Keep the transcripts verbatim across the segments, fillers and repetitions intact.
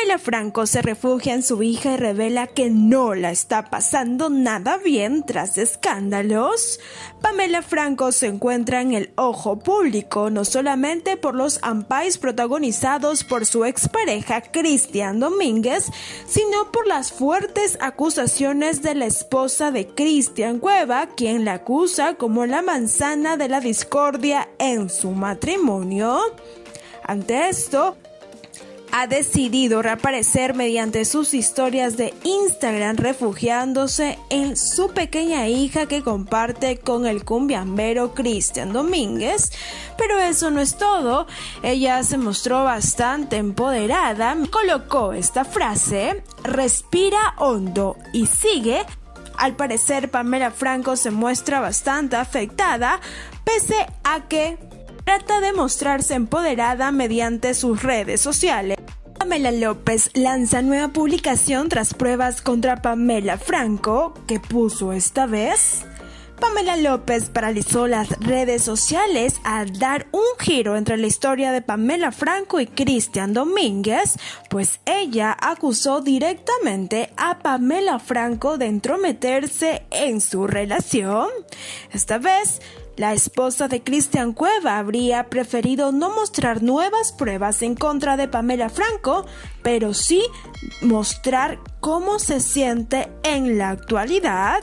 Pamela Franco se refugia en su hija y revela que no la está pasando nada bien tras escándalos. Pamela Franco se encuentra en el ojo público no solamente por los ampais protagonizados por su expareja Cristian Domínguez, sino por las fuertes acusaciones de la esposa de Cristian Cueva, quien la acusa como la manzana de la discordia en su matrimonio. Ante esto, ha decidido reaparecer mediante sus historias de Instagram, refugiándose en su pequeña hija que comparte con el cumbiambero Cristian Domínguez. Pero eso no es todo, ella se mostró bastante empoderada, colocó esta frase: respira hondo y sigue. Al parecer, Pamela Franco se muestra bastante afectada, pese a que trata de mostrarse empoderada mediante sus redes sociales. Pamela López lanza nueva publicación tras pruebas contra Pamela Franco. ¿Qué puso esta vez? Pamela López paralizó las redes sociales al dar un giro entre la historia de Pamela Franco y Cristian Domínguez, pues ella acusó directamente a Pamela Franco de entrometerse en su relación. Esta vez, la esposa de Cristian Cueva habría preferido no mostrar nuevas pruebas en contra de Pamela Franco, pero sí mostrar cómo se siente en la actualidad.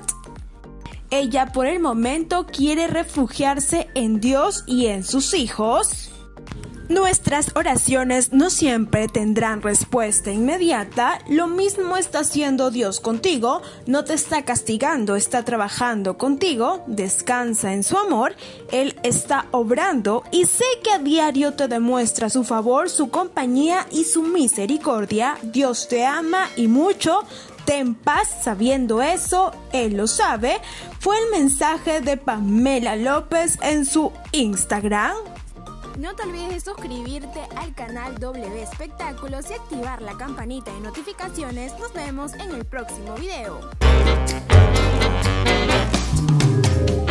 Ella por el momento quiere refugiarse en Dios y en sus hijos. Nuestras oraciones no siempre tendrán respuesta inmediata. Lo mismo está haciendo Dios contigo. No te está castigando, está trabajando contigo. Descansa en su amor. Él está obrando y sé que a diario te demuestra su favor, su compañía y su misericordia. Dios te ama y mucho. Ten paz sabiendo eso, Él lo sabe. Fue el mensaje de Pamela López en su Instagram. No te olvides de suscribirte al canal W Espectáculos y activar la campanita de notificaciones. Nos vemos en el próximo video.